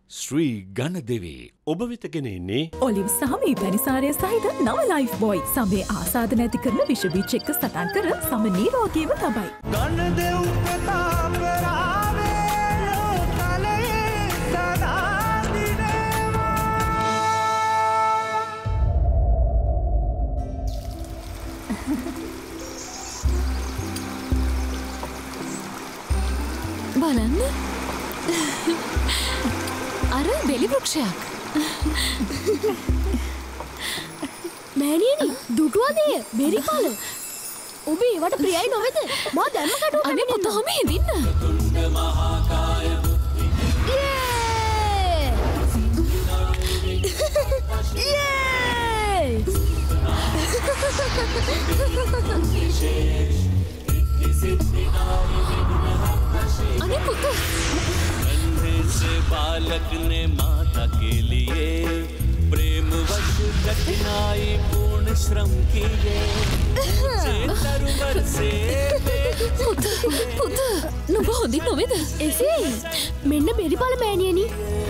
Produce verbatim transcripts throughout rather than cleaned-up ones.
ශ්‍රී ගණදෙවි ඔබ වෙත ගෙන එන්නේ ඔලිව් සමී පැණිසාරය සහිත නව ලයිෆ් බොයි සමේ ආසාදන ඇති කරන විෂ බීජ එක්ක සටන් කර සම නිරෝගීව තබයි. ගණදෙව් ප්‍රතාප රාවේ ලෝකලේ සදා දිනේවා. බලන්න අර බෙලි වෘක්ෂයක්. මෑණියනි දුටුවදේ බෙරි පළ. ඔබ ඒවට ප්‍රියයි නොවේද? මා දැම්ම කටුව අනේ පුතා ඔහම හිඳින්න. තුන්ද මහා කාය බුද්ධි. යේ! යේ! අනේ පුතා से बालक ने माता के लिए प्रेम वश कठिनाई पूर्ण श्रम किए ऊंचे तरवर से පුතා පුතා නුඹ හොඳින් නොවේද? එසේ මෙන්න බෙරි පළ මෑණියනි.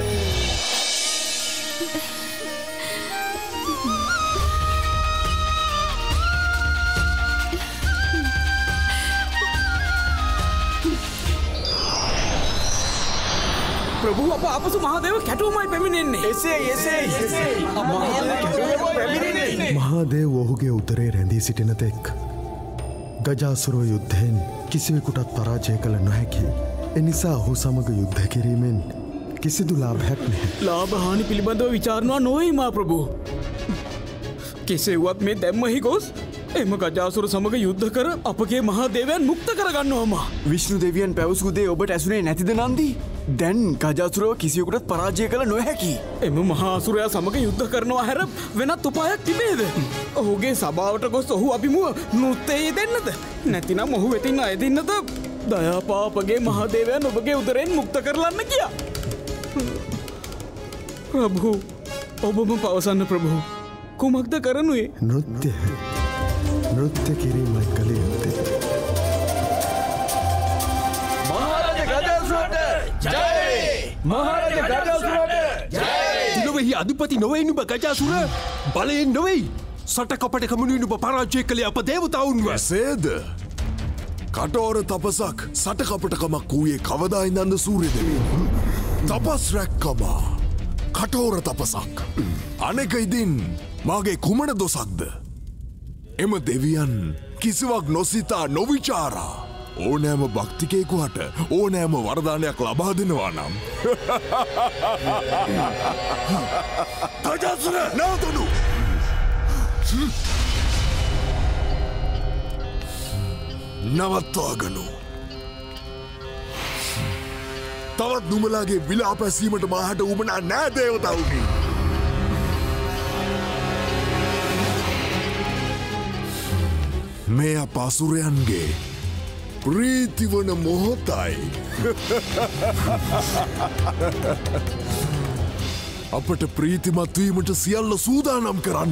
ප්‍රභු අප අපසු මහාදේව කැටුමයි පැමිණෙන්නේ. එසේ එසේ එසේ මහාදේව කැටුමයි පැමිණෙන්නේ. මහාදේව ඔහුගේ උදරේ රැඳී සිටින තෙක් ගජාසුරෝ යුද්ධයෙන් කිසිවෙකුටත් පරාජය කළ නොහැකි. එනිසා ඔහු සමග යුද්ධ කිරීමෙන් කිසිදු ලාභයක් නැහැ. ලාභ හානි පිළිබඳව විචාරණවා නොවේ මා ප්‍රභු. කෙසේවත් මේ දැම්මහි ගොස් එම ගජාසුර සමග යුද්ධ කර අපගේ මහාදේවයන් මුක්ත කරගන්නවමා. විෂ්ණු දෙවියන් පැවසූ දේ ඔබට ඇසුනේ නැතිද නන්දි? දැන් ගජාසුරව කිසිවෙකුටත් පරාජය කළ නොහැකි. එම මහාසුරයා සමග යුද්ධ කරනවා හැර වෙනත් උපායක් තිබේද? ඔහුගේ සභාවට ගොස් ඔහු අභිමුව නෘත්තයේ දෙන්නද? නැතිනම් ඔහු වෙතින් අයදින්නද? දයාපාපගේ මහාදේවයන් ඔබගේ උදරෙන් මුක්ත කරලන්න කියා. ප්‍රභු ඔබම පවසන්න ප්‍රභු. කුමක්ද කරනුයේ? නෘත්‍ය නෘත්‍ය කිරීමයි කළ යුත්තේ. මහරජ ගජාසුරට ජය! දිනොවෙහි අධිපති නොවේ නුඹ ගජාසුර. බලයෙන් නොවෙයි. සට කපට කමුණුයි නුඹ පරාජය කළේ අප දේවතාවුන්ව. එසේද? කටෝර තපසක් සට කපටකමක් වූයේ කවදා ඉඳන්ද සූර්ය දෙවියන්? තපස් රැක්කමා කටෝර තපසක්. අනෙක ඉදින් මාගේ කුමන දොසක්ද? එම දෙවියන් කිසිවක් නොසිතා නොවිචාරා ඕනෑම භක්තිකයෙකුට ඕනෑම වරදානයක් ලබා දෙනවා නම් ගජාසුර නැවතුණු! නවත්වාගනු. තවත් නුමලාගේ විලා පැසීමට මාහට උමනා නෑ දේවතාවුනි. මේ අපසුරයන්ගේ ප්‍රීතිවන මොහොතයි. අපට ප්‍රීතිමත් වීමට සියල්ල සූදානම් කරන්න.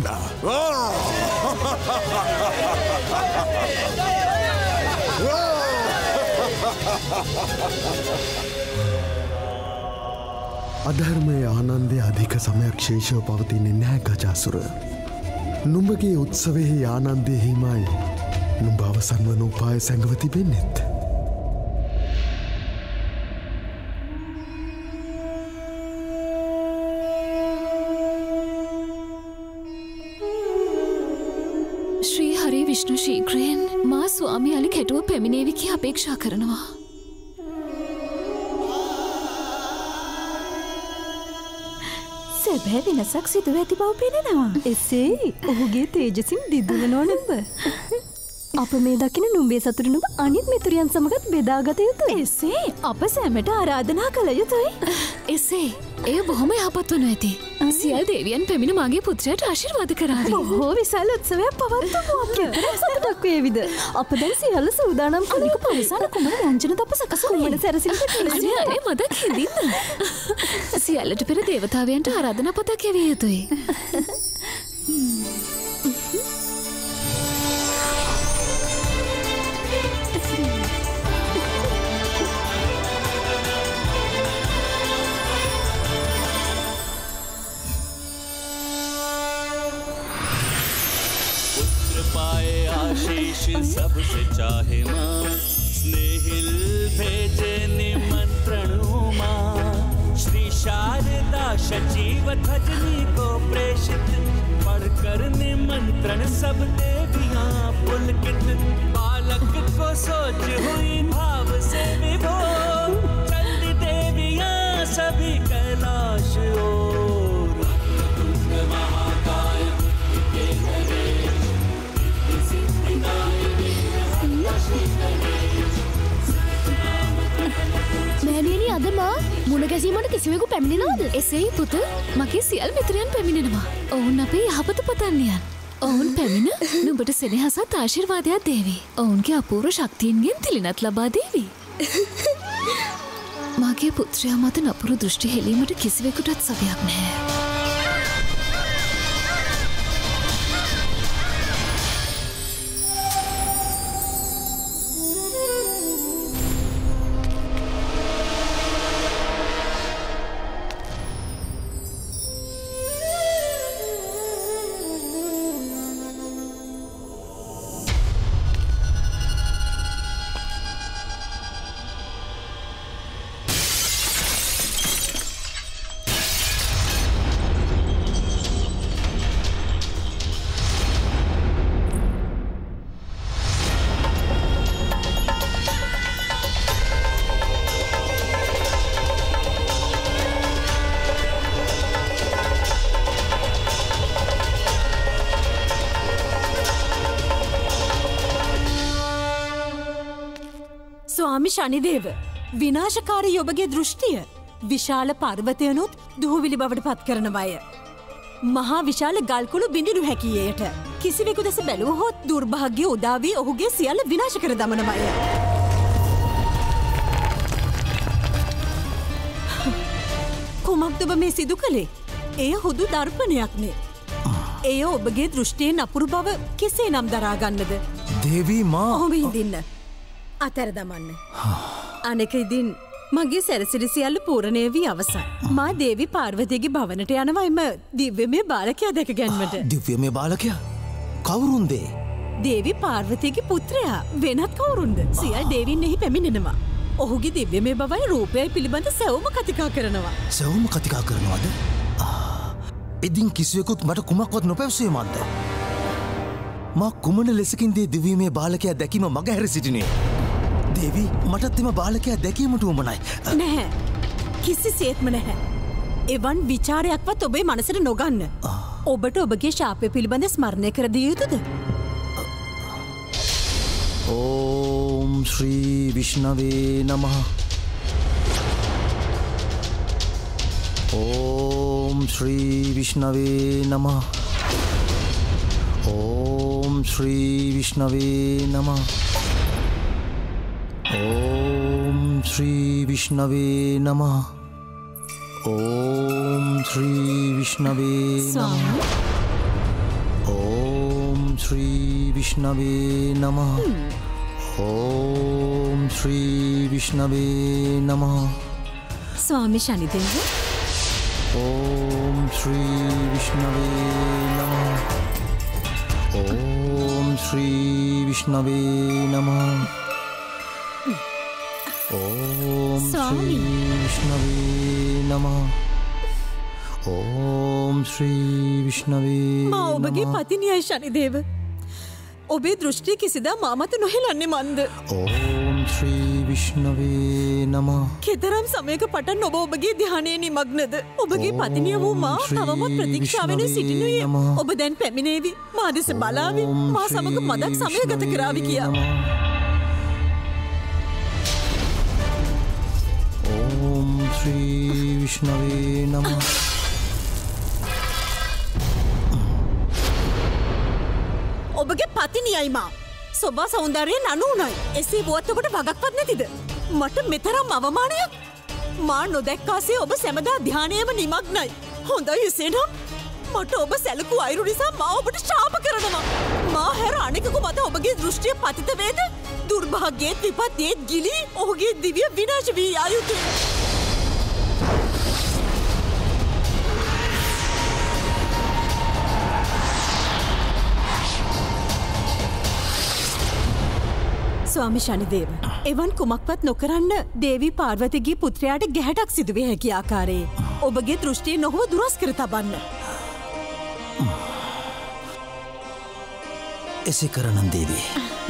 අධර්මය ආනන්දය අධික සමයක් ශේෂව පවතින්නේ නැහැ ගජාසුර. නුඹගේ උත්සවෙහි ආනන්දය හිමයි නුඹ අවසන් වන උපාය සැඟව තිබෙන්නෙත්. ශ්‍රී හරි විෂ්ණු ශීඝ්‍රයෙන් මා ස්වාමී අලි කැටුව පැමිණේවි කියා අපේක්ෂා කරනවා. සැබෑ වෙනසක් සිදුව ඇති බව පෙනෙනවා. එසේ ඔහුගේ තේජසින් දිදුලනෝ නුඹ. අප මේ දකින නුඹේ සතුට නුඹ අනිත් මිතුරියන් සමගත් බෙදාගත යුතුයි. එසේ අප සැමට ආරාධනා කළ යුතුයි. එසේ එය බොහොම යහපත් වනු ඇති. සියල් දෙවියන් පැමිණ මගේ පුත්‍රයාට ආශිර්වාද කරාවි. බොහෝ විශාල උත්සවයක් පවත්වමු අපි. සතුටක් වේවිද? අප දැන් සියල්ල සූදානම් අනික පරිසර කුමන ව්‍යංජන දප සකසුනේ? කුමන සැරසිල්ලට අනේ අනේ මදක් හිඳින්න. සියල්ලට පෙර දේවතාවයන්ට ආරාධනා පතක් යැවිය යුතුයි. सबसे चाहे माँ स्नेहिल भेजे निमंत्रण माँ श्री शारदा सजीव धजनी को प्रेषित पढ़कर निमंत्रण सब देवियाँ पुलकित बालक को सोच हुई भाव से विभोर चंडी देवियाँ सभी कैलाश ओर महाकाय के මෑණියනි අද මා මුණ ගැසීමට කිසිවෙකු පැමිණෙනවද? එසේයි පුත මගේ සියල් මිත්‍රයන් පැමිණෙනවා. ඔවුන් අපේ යහපත පතන්නයන්. ඔවුන් පැමිණ නුඹට සෙනෙහසත් ආශිර්වාදයක් දේවි. ඔවුන්ගේ අපූර්ව ශක්තියින්ගෙන් තිලිනත් ලබා දේවි. මගේ පුත්‍රයා මත නපුරු දෘෂ්ටි හෙලීමට කිසිවෙකුටත් සවයක් නැහැ. ස්වාමි ශනිදේව විනාශකාරී ඔබගේ දෘෂ්ටිය විශාල පර්වතයනොත් දුහවිලි බවට පත් කරනවය. මහා විශාල ගල්කුළු බිඳිනු හැකියයට කිසිවෙකු දෙස බැලුවහොත් දුර්භාග්‍ය උදාවී ඔහුගේ සියල්ල විනාශ කර දමනවය. කුමක්ද ඔබ මේ සිදු කළේ? එය හුදු දර්පණයක්නේ. එය ඔබගේ දෘෂ්ටියෙන් අපුරු බව කෙසේ නම් දරාගන්නද? දේවී මා ඔහොම හිඳින්න. අතර දමන්න. අනෙක ඉදින් මගේ සැරසිලි සියල්ල පූර්ණය වී අවසන්. මා දේවි පාර්වතීගේ භවනට යනවා එම දිව්‍යමය බාලකයා දැක ගැන්මට. දිව්‍යමය බාලකයා? කවුරුන්දේ? දේවි පාර්වතීගේ පුත්‍රයා. වෙනත් කවුරුන්ද? සියල් දේවින් එහි පැමිණෙනවා. ඔහුගේ දිව්‍යමය බවයි රූපයයි පිළිබඳ සැවුම කතිකා කරනවා. සැවුම කතිකා කරනවාද? ඉදින් කිසිවෙකුත් මට කුමක්වත් නොපැවසුවේ මන්ද? මා කුමන ලෙසකින්දේ දිව්‍යමය බාලකයා දැකීම මග හැර සිටිනේ? දේවී මටත් එම බාලකයා දැකීමට උවමනයි. නැහැ. කිසිසේත්ම නැහැ. එවන් විචාරයක්වත් ඔබේ මනසට නොගන්න. ඔබට ඔබගේ ශාපය පිළිබඳ ස්මරණය කර දිය යුතුද? ඕම් ශ්‍රී විෂ්ණවේ නමః. ඕම් ශ්‍රී විෂ්ණවේ නමः. ඕම් ශ්‍රී විෂ්ණවේ නමः. ඕම් ශ්‍රී විෂ්ණවේ නමः. ඕම් ශ්‍රී විෂ්ණවේ නමः. ඕම් ශ්‍රී විෂ්ණවේ නමः. ඕම් ශ්‍රී විෂ්ණවේ නමः. ස්වාමි ශනිදේව. ඕම් ශ්‍රී විෂ්ණවේ නමः. ඕම් ශ්‍රී විෂ්ණවේ නමः. ඕම් ශ්‍රී විෂ්ණවේ නමः. ඕම් ශ්‍රී විෂ්ණවේ මා ඔබගේ පතිනියයි ශනිදේව. ඔබේ දෘෂ්ටි කිසිදා මා මත නොහෙලන්නේ මන්ද? ඕම් ශ්‍රී විෂ්ණවේ නමः. කෙතරම් සමයක පටන් ඔබ ඔබගේ ධ්‍යානයේ නිමග්නද? ඔබගේ පතිනිය වූ මා තවමත් ප්‍රතික්ෂාවෙන් සිටිනුයේ. ඔබ දැන් පැමිණේවි. මා දෙස බලාවි. මා සමග මදක් සමය ගත කරાવી කියා. ඕම් ශ්‍රී විෂ්ණවේ නමः. ඔබගේ පතිනියයි මා. සොබා සෞන්දර්යයෙන් අනුුණයි. එසේ වුවත් ඔබට වගක්වත් නැතිද? මට මෙතරම් අවමානයක්? මා නොදැක්කාසේ ඔබ සැමදා ධ්‍යානයේම නිමග්නයි. හොඳයි එසේනම් මට ඔබ සැලකූ අයුරු නිසා මා ඔබට ශාප කරනවා. මා හැර අනෙකකු මත ඔබගේ දෘෂ්ටිය පතිත වේද? දුර්භාග්‍යයේත් විපත්තියේත් ගිලී ඔහුගේ දිව්‍ය විනාශ වී යා යුතුය. ස්වාමි ශනිදේව. එවන් කුමක්වත් නොකරන්න දේවී පාර්වතිගේ පුත්‍රයාට ගැහැටක් සිදුවේ හැකි ආකාරයේ ඔබගේ දෘෂ්ටිය නොහොව දුරස් කර තබන්න. එසේ කරනම් දේවී.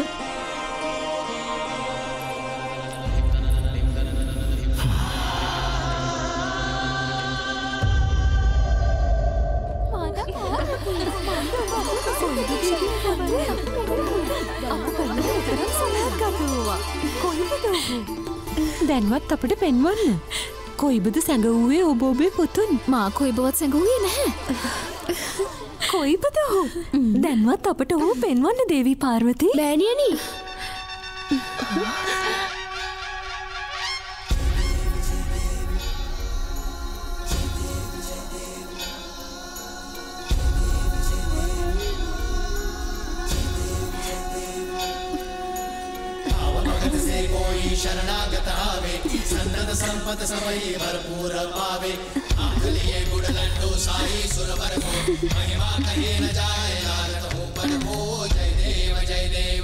දැන්වත් අපට පෙන්වන්න. කොයිබද සැඟවූයේ ඔබ ඔබේ පුතුන්. මා කොයිබවත් සැඟවූයේ නැහැ. කොයිබද ඔහු? දැන්වත් අපට ඔහු පෙන්වන්න දේවී පාර්වතී. මෑණියනි. शरणागत आवे सन्नत संपत समय भरपूर पावे आखलिए गुड़ लड्डू साई सुरवर को महिमा कहे न जाए आरत हो पर हो जय देव जय देव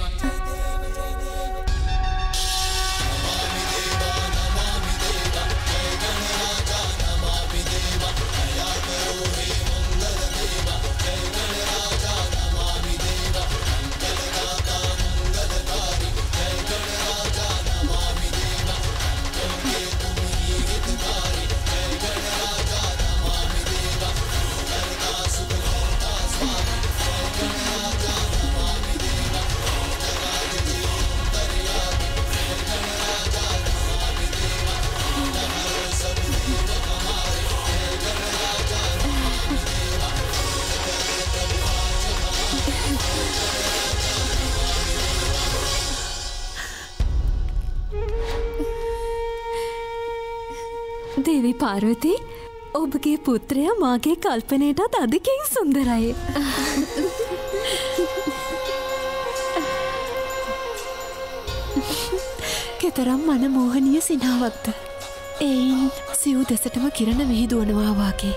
नमामि देवा नमामि देवा जय गणराजा नमामि देवा दया करो हे मंगल देवा जय गणराजा नमामि देवा मंगलदाता मंगलकारी जय गणराजा नमामि देवा तुमके तुम ही हितकारी जय गणराजा नमामि देवा करता सुख करता स्वामी जय गणराजा नमामि देवा जगाद जी अंतर्यामी जय गणराजा नमामि देवा हर सब देव हमारे जय गणराजा नमामि देवा දේවී පාර්වතී ඔබගේ පුත්‍රයා මාගේ කල්පනයටත් අධිකයෙන් සුන්දරයි. කෙතරම් මනමෝහනීය සිනාවක්ද. එයින් සිව් දෙසටම කිරණ විහිදුවනවා වාගේ.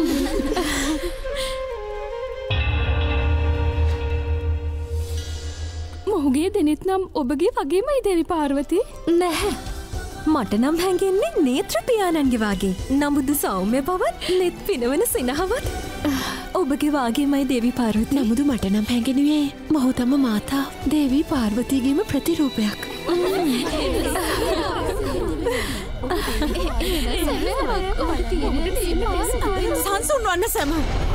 මොහුගේ දෙනෙත් නම් ඔබගේ වගේමයි දේවී පාර්වතී. නැහැ. මට නම් හැඟෙන්නේ නේත්‍ර පියාණන්ගේ වාගේ. නමුදු සෞම්‍ය බවත් නෙත් පිනවන සිනහවත් ඔබගේ වාගේමයි දේවී පාර්වතී. නමුදු මට නම් හැඟෙනුයේ මොහු තම මාතා දේවී පාර්වතීගේම ප්‍රතිරූපයක්. සංසුන් වන්න සැම.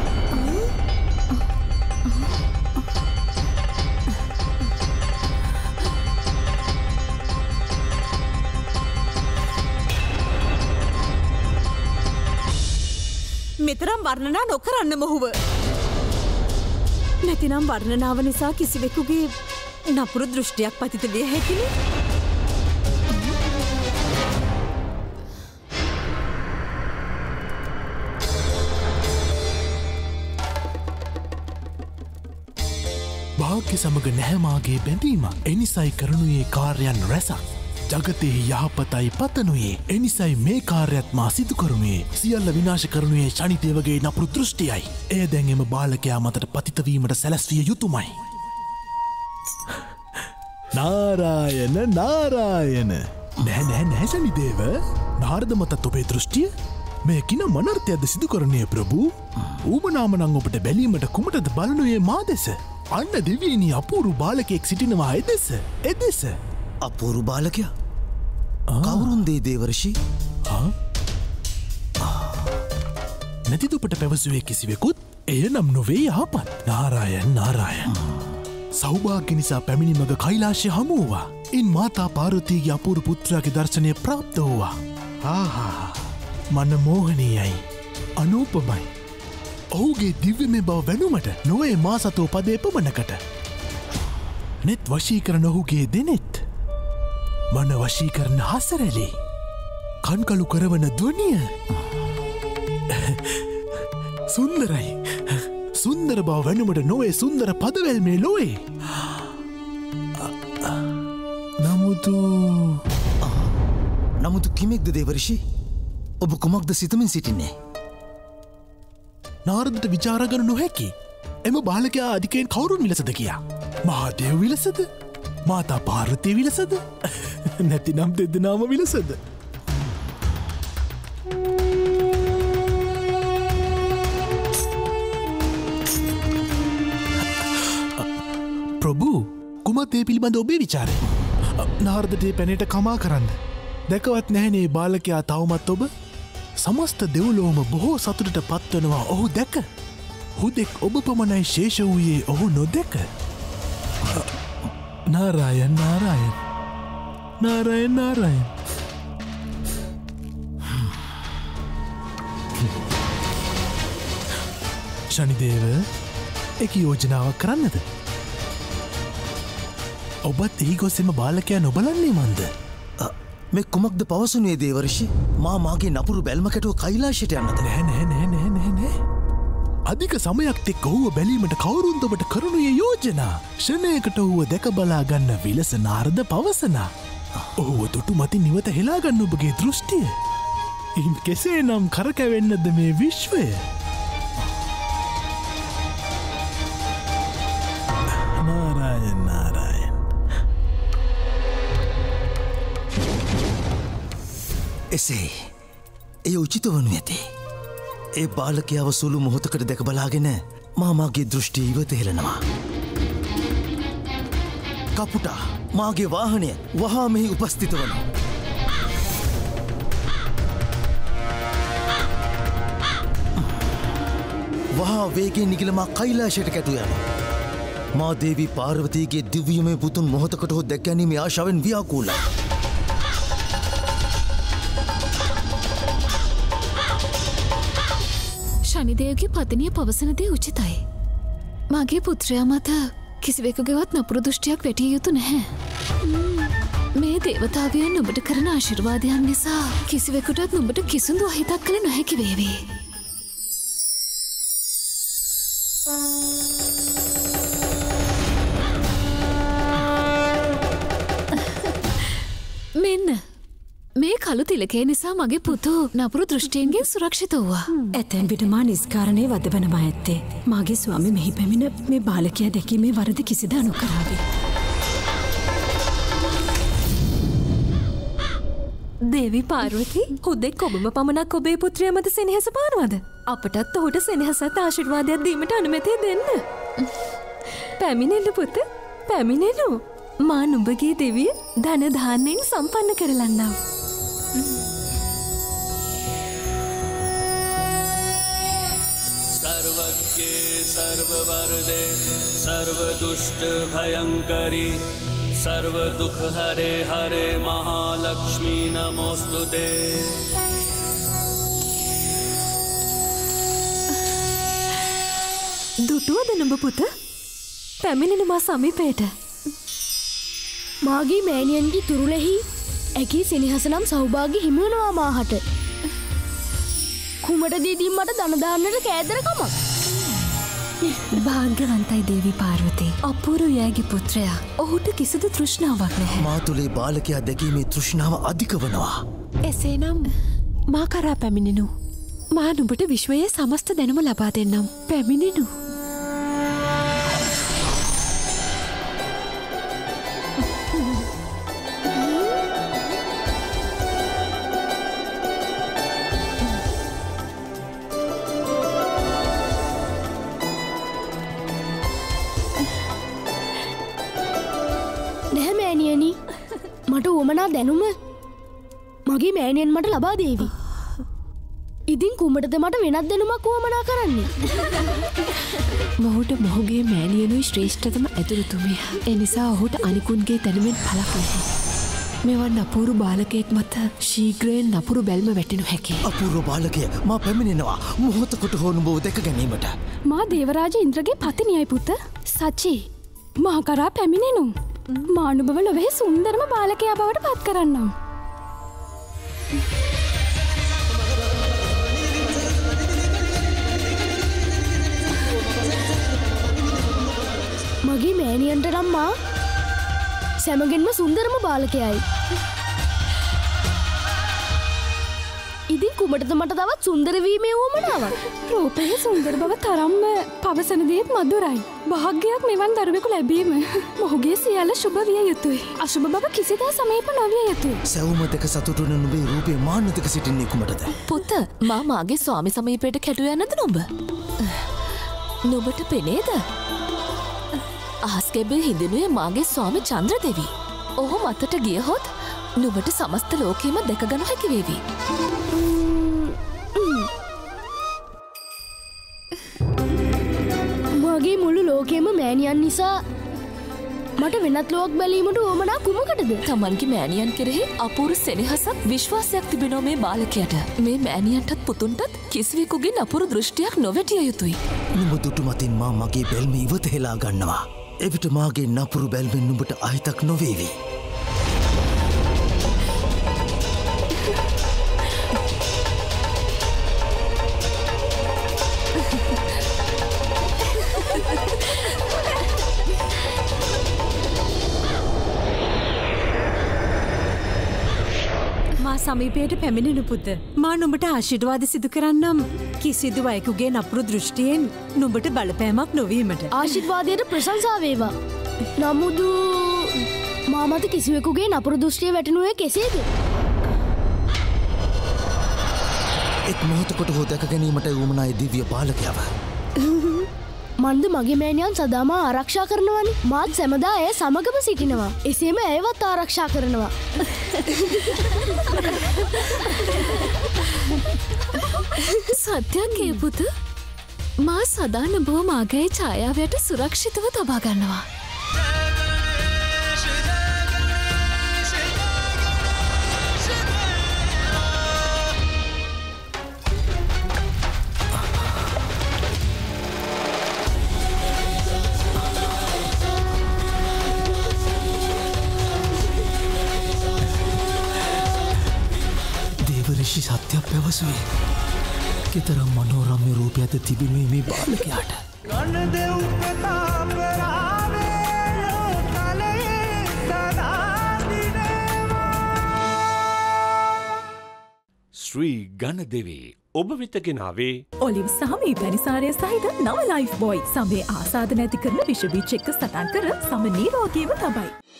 මෙතරම් වර්ණනා නොකරන්න මොහුව. නැතිනම් වර්ණනාව නිසා කිසිවෙකුගේ නපුරු දෘෂ්ටියක් පතිත විය හැකිනේ. භාග්‍ය සමග නැහැමාගේ බැඳීම එනිසයි කරනුයේ කාර්යන් රැසක්. ජගතයේ යහපතයි පතනුයේ එනිසයි මේ කාර්යත් මා සිදු කරුණේ සියල්ල විනාශ කරනුයේ ශනිදේවගේ නපුරු දෘෂ්ටියයි. එය දැන් එම බාලකයා මතට පතිතවීමට සැලැස්විය යුතුමයි. නාරායන නාරායන නෑ නෑ නෑ ශනිදේව. නාරද මතත් ඔබේ දෘෂ්ටිය මේ කින මනර්ථයක්ද සිදු කරණය ප්‍රභූ. ඌමනාමනං ඔබට බැලීමට කුමටද බලනුයේ මා දෙස. අන්න දෙවියනි අපූරු බාලකෙක් සිටිනවා එදෙස එදෙස. අපූරු බාලකයා කවුරුන්දේ දේවර්ෂි? නැතිදුපට පැවසුවේ කිසිවෙකුත් එය නම් නොවේ යහපත්. නාරායන් නාරායන් සෞභාග්‍ය නිසා පැමිණි මග කෛලාශය හමුවවා. ඉන් මාතා පාර්වතීගේ අපූරු පුත්‍රයාගේ දර්ශනය ප්‍රාප්ත වූවා. ආහා මන මෝහනීයයි අනූපමයි. ඔහුගේ දිව්‍යමය බව වැනුමට නොවේ මා සතෝ පදේ පමණකට. නෙත් වශී කරන ඔහුගේ දෙනෙත් මන වශී කරන හසරැලි කන්කලු කරවන ධ්වනිය සුන්දරයි. සුන්දර බව වැනුමට නොවේ සුන්දර පදවැල් මේ ලොවේ. නමුතු නමුතු කිමෙක්ද දේවර්ෂි? ඔබ කුමක්ද සිතමින් සිටින්නේ? නාරදට විචාරගන නොහැකි එම බාලකයා අධිකයෙන් කවුරුන් විලසද කියා. මහාදේව විලසද? මාතා පාර්වතී විලසද නැතිනම් දෙදෙනාම විලසද ප්‍රභූ කුමත් ඒ පිළිබඳ ඔබේ විචාරය නාර්දට පැනට කමා කරන්න දැකවත් නැහැනේ බාලකයා තවමත් ඔබ සමස්ත දෙව්ලෝම බොහෝ සතුටට පත්වනවා ඔහු දැක හුදෙක් ඔබ පමණයි ශේෂ වූයේ ඔහු නොදැක නාරායන් නාරායන් නාරායන් නාරායන් ශනිදේව එක යෝජනාවක් කරන්නද ඔබත් එහි ගොස්සෙම බාලකයා නොබලන්නේ මන්ද මේ කුමක්ද පවසනුවේ දේවර්ෂි මා මාගේ නපුරු බැල්මකටුව කයිලාශයට යන්නද නැහැ නැහැ නැහැ නැහැ නැහැ නැහැ අධික සමයක් එක්ක ඔහුව බැලීමට කවුරුන්ද ඔබට කරනුයේ යෝජනා ෂණයකට ඔහුව දැක බලා ගන්න විලස නාරද පවසනා ඔහුව දුටු මතින් නිවත හෙලා ගන්න ඔබගේ දෘෂ්ටිය ඉන් කෙසේ නම් කරකැවෙන්නද මේ විශ්වය නාරායන් නාරායන් එසේ එය උචිත වනු ඇති ඒ බාලකයාව සුළු මොහොතකට දැක බලාගෙන මාමාගේ දෘෂ්ටි ඉවත හෙලනවා කපුටා මාගේ වාහනය වහා මෙහි උපස්ථිත වනවා වහා වේගෙන් නිගිලමා කයිලාශයට කැටු යනවා මා දේවී පාර්වතීගේ දිව්‍යමය පුතුන් මොහොතකට හෝ දැක ගැනීමේ ආශාවෙන් ව්‍යාකූලයි ශනිදේවගේ පදනිය පවසනදේ උචිතයි. මගේ පුත්‍රයා මත කිසිවෙකුගේවත් නපුරු දෘෂ්ටියක් වැටිය යුතු නැහැ. මේ දේවතාවයන් නුඹට කරන ආශිර්වාදයන් නිසා කිසිවෙකුටත් නුඹට කිසිදු අහිතක් කළ නොහැකි වේවි. මෙන්න මේ කළු තිලකේ නිසා මගේ පුතු නපුරු දෘෂ්ටියන්ගෙන් සුරක්ෂිත වූවා. ඇතැන් විට මා නිස්කාරණය වදවනවා ඇත්තේ. මාගේ ස්වාමි මෙහි පැමිණ මේ බාලකයා දැකීමේ වරද කිසිද අනුකරාවි. දේවී පාර්වතී හුදෙක් ඔබම පමණක් ඔබේ පුත්‍රයා මත සෙනෙහස පානවද? අපටත් ඔහුට සෙනෙහසත් ආශිර්වාදයක් දීමට අනුමැතිය දෙන්න. පැමිණෙන්න පුත පැමිණෙනු. මා නුඹගේ දෙවිය ධන ධාන්‍යයෙන් සම්පන්න කරලන්නම්. सर्वज्ञे सर्ववरदे सर्वदुष्ट भयंकरी सर्वदुख हरे हरे महालक्ष्मी नमोस्तुते දුටුවද නුඹ පුත? පැමිණෙන මා සමීපයට. මාගේ මෑණියන්ගේ තුරුලෙහි ඇකී සෙනෙහස නම් සෞභාග්‍ය හිමි වෙනවා මාහට. කුමට දීදී මට දන දාන්නට කෑදරකමක්. භාග්‍යවන්තයි දේවී පාර්වතී. අපූරු යෑගේ පුත්‍රයා. ඔහුට කිසිදු තෘෂ්ණාවක් නැහැ. මා තුලේ බාලකයා දැකීමේ තෘෂ්ණාව අධික වනවා. එසේනම් මා කරා පැමිණෙනු. මා නුඹට විශ්වයේ සමස්ත දැනුම ලබා දෙන්නම්. පැමිණෙනු. මට උවමනා දැනුම මගේ මෑණියන් මට ලබා දේවි. ඉතින් කුමටද මට වෙනත් දැනුමක් උවමනා කරන්නේ? මොහුට මොහුගේ මෑණියනුයි ශ්‍රේෂ්ඨතම ඇතුළුතුමිය. ඒ නිසා ඔහුට අනිකුන්ගේ දැනුමෙන් පළක් නැහැ. මෙවන් අපූරු බාලකයෙක් මත ශීඝ්‍රයෙන් නපුරු බැල්ම වැටෙනු හැකියි. අපූර්ව බාලකය මා පැමිණෙනවා මොහොතකට හෝ නුඹව දැක ගැනීමට. මා දේවරාජ ඉන්ද්‍රගේ පතිනියයි පුත. සචි මා කරා පැමිණෙනු. මානුභව ලොවෙහි සුන්දරම බාලකයා බවට පත් කරන්නම්. මගේ මෑණියන්ට නම් මා සැමගෙන්ම සුන්දරම බාලකයයි. ඉතින් කුමටද මට තවත් සුන්දර වීමේ උවමනාවක්. රූපයේ සුන්දර බව තරම්ම පවසන දේත් මధుරයි. භාග්‍යයක් මෙවන් දරුවෙකු ලැබීම මොහුගේ සියල්ල සුබ විය යුතුයි. අසුබ බව කිසිදා සමීප නොවිය යුතුයි. සැවුම දෙක සතුටු වන නුඹේ රූපේ මාන්නතක සිටින්නේ කුමටද? පුත, මා මාගේ ස්වාමි සමීපයට කැටුව යන්නද නුඹ? නුඹට පෙනේද? අහස්කැබේ හිඳිනුවේ මාගේ ස්වාමි චන්ද්‍රදෙවි. ඔහු මතට ගියහොත් නුඹට සමස්ත ලෝකයම දැකගනු හැකි වේවි. මගේ මුළු ලෝකයම මෑණියන් නිසා මට වෙනත් ලෝක බැලීමට උවමනා කුමකටද? තමන්ගේ මෑණියන් කෙරෙහි අපූර්ව සෙනෙහසක් විශ්වාසයක් තිබෙනවා මේ බාලකයට. මේ මෑණියන්ටත් පුතුන්ටත් කිසිවෙකුගේ නපුරු දෘෂ්ටියක් නොවැටිය යුතුයි. නුඹ දුටු මතින් මා මගේ බැල්ම ඉවත හෙලා ගන්නවා. එවිට මාගේ නපුරු බැල්මෙන් නුඹට අහිතක් නොවේවි. සමීපයට පැමිණෙනු පුත. මා නුඹට ආශිර්වාද සිදු කරන්නම් කිසිදු අයෙකුගේ නපුරු දෘෂ්ටියෙන් නුඹට බලපෑමක් නොවීමට. ආශිර්වාදයට ප්‍රශංසා වේවා. නමුදු මා මත කිසිවෙකුගේ නපුරු දෘෂ්ටිය වැටෙනුවේ කෙසේද? එක් මොහොතකට හෝ දැක ගැනීමට උවමනායි දිව්‍ය බාලකයව. මන්ද මගේ මෑණියන් සදාම ආරක්ෂා කරනවනේ. මාත් සැමදා ඇය සමගම සිටිනවා. එසේම ඇයවත් ආරක්ෂා කරනවා. සත්‍යයක් කිය පුත. මා සදා නුඹව මාගේ ඡායාවයට සුරක්ෂිතව තබා ගන්නවා. ඍෂි සත්‍යයක් පැවසුවේ. කෙතරම් මනෝරම්‍ය රූපයක්ද තිබෙනුයේ මේ බාලකයාට. ශ්‍රී ගණදෙවී ඔබ වෙත ගෙනාවේ ඔලිව් සහමී පැනිසාරය සහිත නව ලයිෆ් බොයි සමේ ආසාධන ඇති කරන විෂ බීජ එක්ක සටන් කර සම නිරෝගීව තබයි.